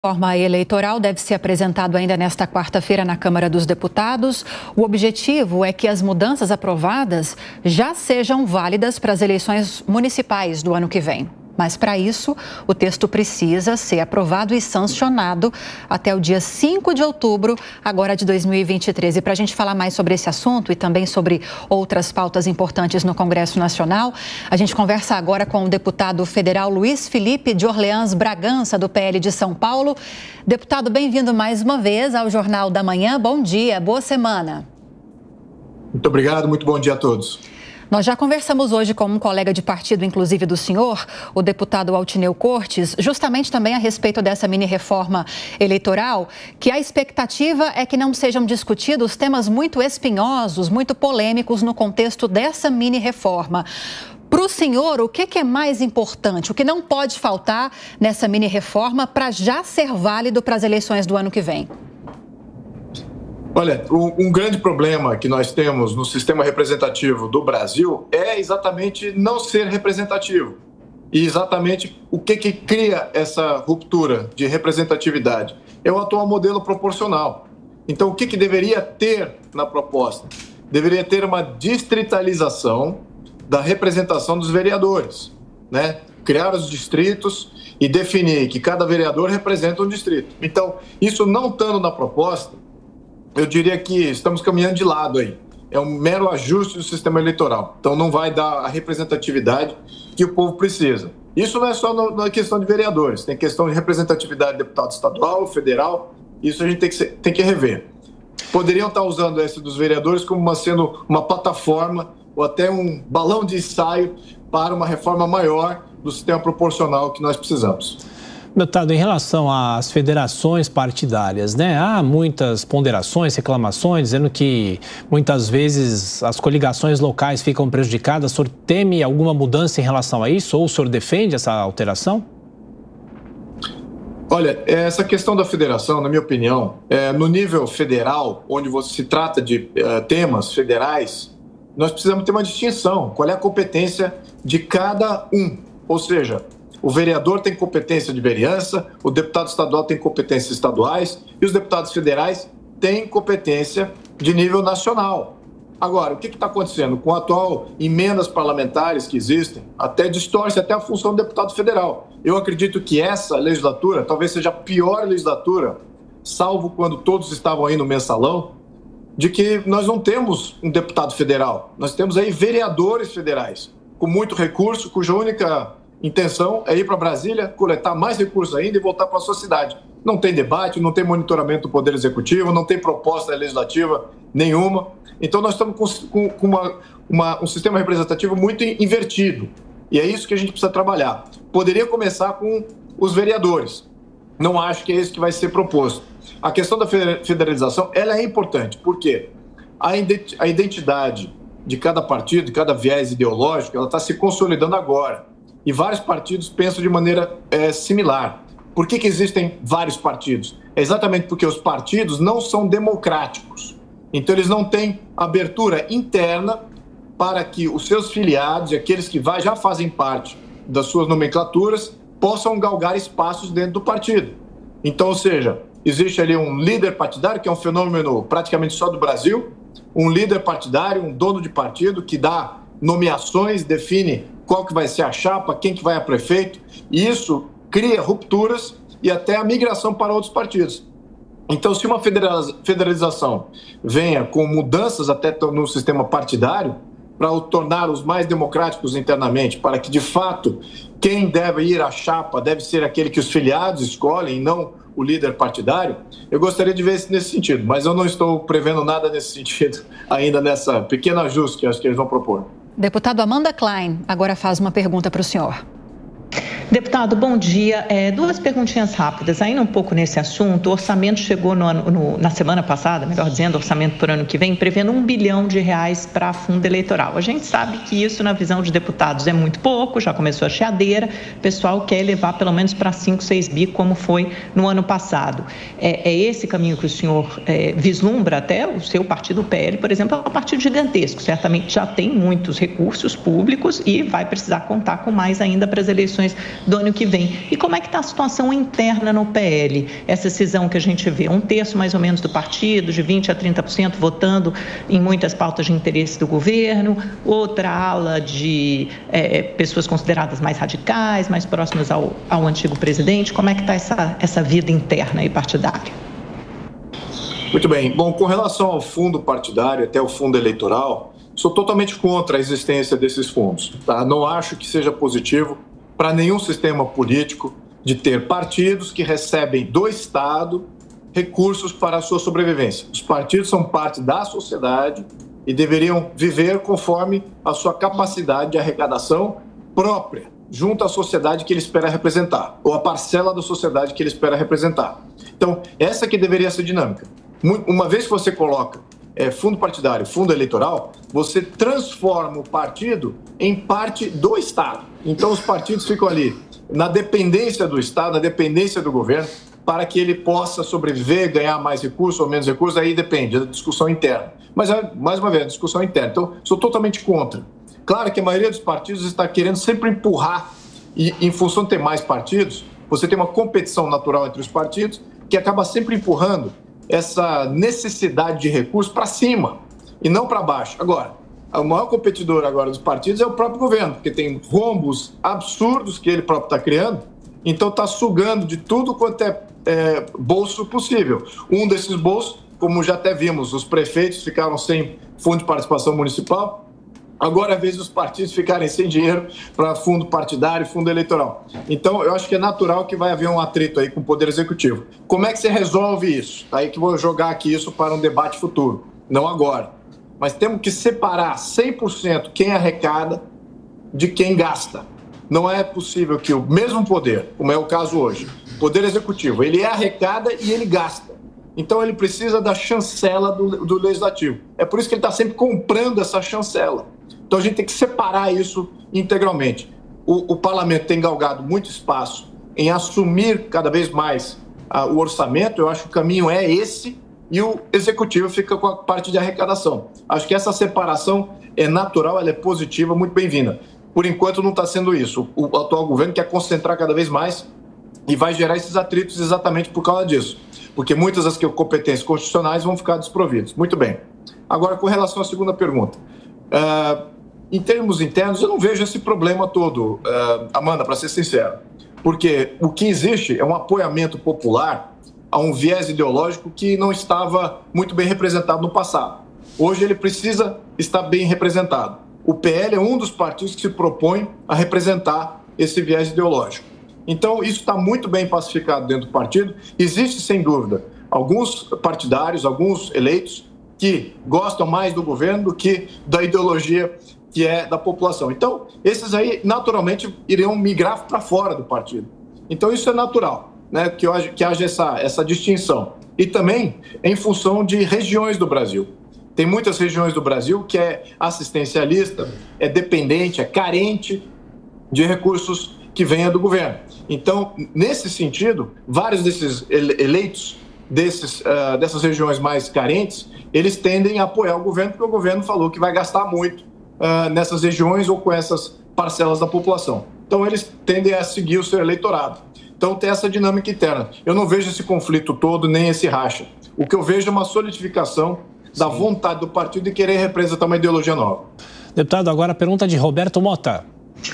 Reforma eleitoral deve ser apresentado ainda nesta quarta-feira na Câmara dos Deputados. O objetivo é que as mudanças aprovadas já sejam válidas para as eleições municipais do ano que vem. Mas, para isso, o texto precisa ser aprovado e sancionado até o dia 5 de outubro, agora de 2023. E para a gente falar mais sobre esse assunto e também sobre outras pautas importantes no Congresso Nacional, a gente conversa agora com o deputado federal Luiz Felipe de Orleans Bragança, do PL de São Paulo. Deputado, bem-vindo mais uma vez ao Jornal da Manhã. Bom dia, boa semana. Muito obrigado, muito bom dia a todos. Nós já conversamos hoje com um colega de partido, inclusive do senhor, o deputado Altineu Cortes, justamente também a respeito dessa mini-reforma eleitoral, que a expectativa é que não sejam discutidos temas muito espinhosos, muito polêmicos no contexto dessa mini-reforma. Para o senhor, o que é mais importante, o que não pode faltar nessa mini-reforma para já ser válido para as eleições do ano que vem? Olha, um grande problema que nós temos no sistema representativo do Brasil é exatamente não ser representativo. E exatamente o que cria essa ruptura de representatividade? É o atual modelo proporcional. Então, o que deveria ter na proposta? Deveria ter uma distritalização da representação dos vereadores, né? Criar os distritos e definir que cada vereador representa um distrito. Então, isso não estando na proposta, eu diria que estamos caminhando de lado aí. É um mero ajuste do sistema eleitoral. Então, não vai dar a representatividade que o povo precisa. Isso não é só na questão de vereadores. Tem questão de representatividade de deputado estadual, federal. Isso a gente tem que rever. Poderiam estar usando esse dos vereadores como sendo uma plataforma ou até um balão de ensaio para uma reforma maior do sistema proporcional que nós precisamos. Deputado, em relação às federações partidárias, né, há muitas ponderações, reclamações, dizendo que muitas vezes as coligações locais ficam prejudicadas. O senhor teme alguma mudança em relação a isso ou o senhor defende essa alteração? Olha, essa questão da federação, na minha opinião, no nível federal, onde se trata de temas federais, nós precisamos ter uma distinção. Qual é a competência de cada um? Ou seja, o vereador tem competência de vereança, o deputado estadual tem competências estaduais e os deputados federais têm competência de nível nacional. Agora, o que está acontecendo? Com a atual emendas parlamentares que existem, até distorce até a função do deputado federal. Eu acredito que essa legislatura talvez seja a pior legislatura, salvo quando todos estavam aí no mensalão, de que nós não temos um deputado federal. Nós temos aí vereadores federais, com muito recurso, cuja única intenção é ir para Brasília, coletar mais recursos ainda e voltar para a sua cidade. Não tem debate, não tem monitoramento do Poder Executivo, não tem proposta legislativa nenhuma. Então, nós estamos com um sistema representativo muito invertido. E é isso que a gente precisa trabalhar. Poderia começar com os vereadores. Não acho que é isso que vai ser proposto. A questão da federalização, ela é importante. Por quê? A identidade de cada partido, de cada viés ideológico, ela está se consolidando agora. E vários partidos pensam de maneira similar. Por que existem vários partidos? É exatamente porque os partidos não são democráticos. Então, eles não têm abertura interna para que os seus filiados e aqueles que já fazem parte das suas nomenclaturas possam galgar espaços dentro do partido. Então, ou seja, existe ali um líder partidário, que é um fenômeno praticamente só do Brasil, um líder partidário, um dono de partido que dá nomeações, define qual que vai ser a chapa, quem que vai a prefeito, e isso cria rupturas e até a migração para outros partidos. Então, se uma federalização venha com mudanças até no sistema partidário, para o tornar os mais democráticos internamente, para que, de fato, quem deve ir à chapa deve ser aquele que os filiados escolhem, não o líder partidário, eu gostaria de ver isso nesse sentido, mas eu não estou prevendo nada nesse sentido ainda nessa pequena ajuste que acho que eles vão propor. Deputado Amanda Klein agora faz uma pergunta para o senhor. Deputado, bom dia. Duas perguntinhas rápidas. Ainda um pouco nesse assunto, o orçamento chegou na semana passada, melhor dizendo, orçamento para o ano que vem, prevendo R$1 bilhão para fundo eleitoral. A gente sabe que isso, na visão de deputados, é muito pouco, já começou a chiadeira, o pessoal quer levar pelo menos para 5, 6 bi, como foi no ano passado. É esse caminho que o senhor vislumbra até o seu partido, o PL, por exemplo, é um partido gigantesco, certamente já tem muitos recursos públicos e vai precisar contar com mais ainda para as eleições do ano que vem. E como é que está a situação interna no PL? Essa cisão que a gente vê, 1/3 mais ou menos do partido, de 20% a 30% votando em muitas pautas de interesse do governo, outra ala de pessoas consideradas mais radicais, mais próximas ao antigo presidente. Como é que está essa vida interna e partidária? Muito bem. Bom, com relação ao fundo partidário, até o fundo eleitoral, sou totalmente contra a existência desses fundos. Tá? Não acho que seja positivo para nenhum sistema político de ter partidos que recebem do Estado recursos para a sua sobrevivência. Os partidos são parte da sociedade e deveriam viver conforme a sua capacidade de arrecadação própria, junto à sociedade que ele espera representar, ou a parcela da sociedade que ele espera representar. Então, essa que deveria ser a dinâmica. Uma vez que você coloca fundo partidário, fundo eleitoral, você transforma o partido em parte do Estado. Então, os partidos ficam ali na dependência do Estado, na dependência do governo, para que ele possa sobreviver, ganhar mais recursos ou menos recursos, aí depende da discussão interna. Mas, mais uma vez, a discussão interna. Então, sou totalmente contra. Claro que a maioria dos partidos está querendo sempre empurrar, e em função de ter mais partidos, você tem uma competição natural entre os partidos, que acaba sempre empurrando essa necessidade de recursos para cima e não para baixo. Agora, o maior competidor agora dos partidos é o próprio governo, porque tem rombos absurdos que ele próprio está criando, então está sugando de tudo quanto é bolso possível. Um desses bolsos, como já até vimos, os prefeitos ficaram sem fundo de participação municipal. Agora é a vez dos partidos ficarem sem dinheiro para fundo partidário, fundo eleitoral. Então, eu acho que é natural que vai haver um atrito aí com o Poder Executivo. Como é que você resolve isso? Aí que vou jogar aqui isso para um debate futuro, não agora. Mas temos que separar 100% quem arrecada de quem gasta. Não é possível que o mesmo poder, como é o caso hoje, o Poder Executivo, ele arrecada e ele gasta. Então, ele precisa da chancela do Legislativo. É por isso que ele está sempre comprando essa chancela. Então, a gente tem que separar isso integralmente. O Parlamento tem galgado muito espaço em assumir cada vez mais o orçamento. Eu acho que o caminho é esse e o Executivo fica com a parte de arrecadação. Acho que essa separação é natural, ela é positiva, muito bem-vinda. Por enquanto, não está sendo isso. O atual governo quer concentrar cada vez mais e vai gerar esses atritos exatamente por causa disso. Porque muitas das competências constitucionais vão ficar desprovidas. Muito bem. Agora, com relação à segunda pergunta. Em termos internos, eu não vejo esse problema todo, Amanda, para ser sincero. Porque o que existe é um apoiamento popular a um viés ideológico que não estava muito bem representado no passado. Hoje ele precisa estar bem representado. O PL é um dos partidos que se propõe a representar esse viés ideológico. Então, isso está muito bem pacificado dentro do partido. Existe, sem dúvida, alguns partidários, alguns eleitos que gostam mais do governo do que da ideologia que é da população. Então, esses aí, naturalmente, iriam migrar para fora do partido. Então, isso é natural, né, que haja essa distinção. E também em função de regiões do Brasil. Tem muitas regiões do Brasil que é assistencialista, é dependente, é carente de recursos que venha do governo. Então, nesse sentido, vários desses eleitos dessas regiões mais carentes, eles tendem a apoiar o governo, porque o governo falou que vai gastar muito nessas regiões ou com essas parcelas da população. Então, eles tendem a seguir o seu eleitorado. Então, tem essa dinâmica interna. Eu não vejo esse conflito todo, nem esse racha. O que eu vejo é uma solidificação da vontade do partido de querer representar uma ideologia nova. Deputado, agora a pergunta de Roberto Mota.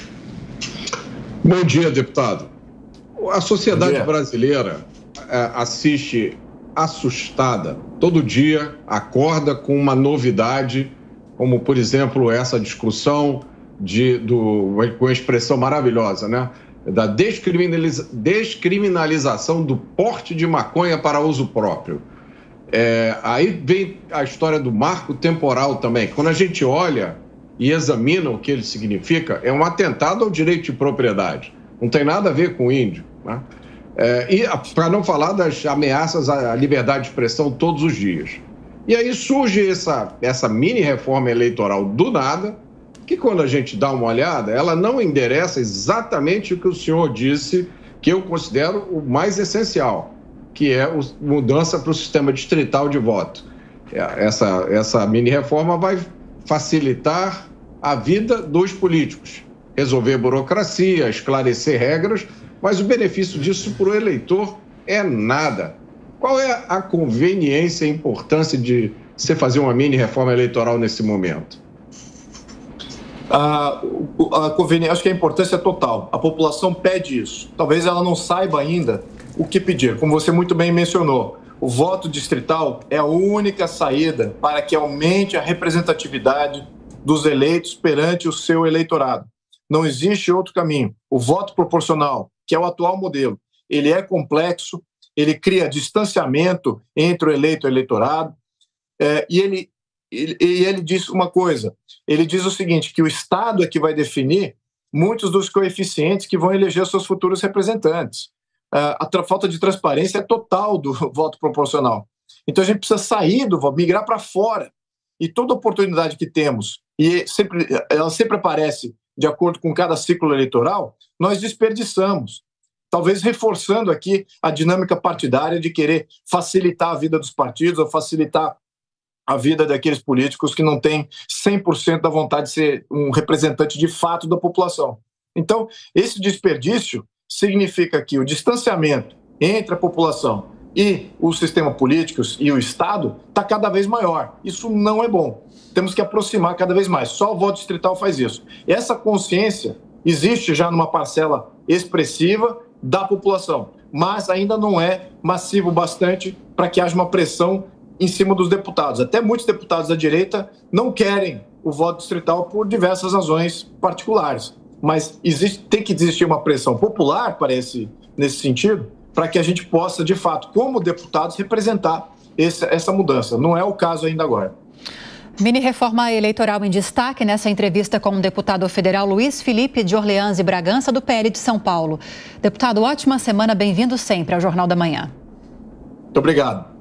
Bom dia, deputado. A sociedade brasileira assiste assustada. Todo dia acorda com uma novidade, como, por exemplo, essa discussão com a expressão maravilhosa, né? Da descriminalização do porte de maconha para uso próprio. Aí vem a história do marco temporal também. Quando a gente olha e examina o que ele significa, é um atentado ao direito de propriedade. Não tem nada a ver com o índio, né? E para não falar das ameaças à liberdade de expressão todos os dias. E aí surge essa mini reforma eleitoral do nada, que quando a gente dá uma olhada, ela não endereça exatamente o que o senhor disse, que eu considero o mais essencial, que é a mudança para o sistema distrital de voto. Essa mini reforma vai facilitar a vida dos políticos. resolver burocracia, esclarecer regras, mas o benefício disso para o eleitor é nada. Qual é a conveniência e a importância de você fazer uma mini reforma eleitoral nesse momento? Acho que a importância é total. A população pede isso. Talvez ela não saiba ainda o que pedir. Como você muito bem mencionou, o voto distrital é a única saída para que aumente a representatividade dos eleitos perante o seu eleitorado. Não existe outro caminho. O voto proporcional, que é o atual modelo, ele é complexo, ele cria distanciamento entre o eleito e o eleitorado, e ele diz uma coisa, ele diz o seguinte, que o Estado é que vai definir muitos dos coeficientes que vão eleger seus futuros representantes. A falta de transparência é total do voto proporcional. Então a gente precisa sair do voto, migrar para fora. E toda oportunidade que temos, e ela sempre aparece de acordo com cada ciclo eleitoral, nós desperdiçamos. Talvez reforçando aqui a dinâmica partidária de querer facilitar a vida dos partidos ou facilitar a vida daqueles políticos que não têm 100% da vontade de ser um representante de fato da população. Então, esse desperdício significa que o distanciamento entre a população e o sistema político e o Estado está cada vez maior. Isso não é bom. Temos que aproximar cada vez mais. Só o voto distrital faz isso. Essa consciência existe já numa parcela expressiva da população, mas ainda não é massivo bastante para que haja uma pressão em cima dos deputados. Até muitos deputados da direita não querem o voto distrital por diversas razões particulares, mas tem que existir uma pressão popular, parece, nesse sentido, para que a gente possa, de fato, como deputados, representar essa mudança. Não é o caso ainda agora. Mini reforma eleitoral em destaque nessa entrevista com o deputado federal Luiz Felipe de Orleans e Bragança, do PL de São Paulo. Deputado, ótima semana, bem-vindo sempre ao Jornal da Manhã. Muito obrigado.